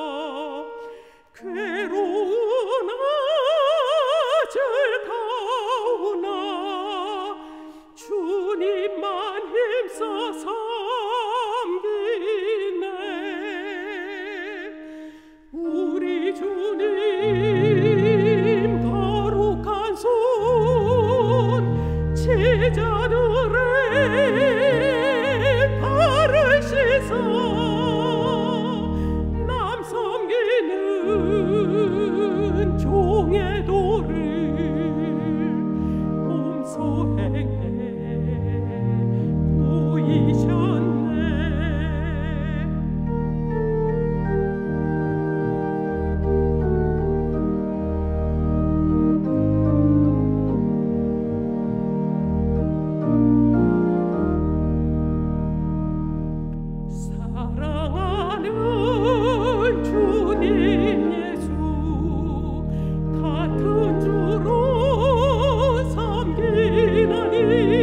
괴로운 아들 다우나 주님만 힘써 섬기네. 우리 주님 거룩한 손 제자들의 발을 씻어 남 섬기는 종의 도를 몸소 행해 보이셨네. 사랑하는 주님 예수 같은 주로 섬기나니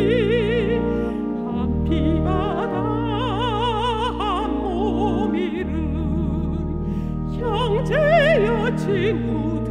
한 피바다 한 몸 이룬 형제여 친구들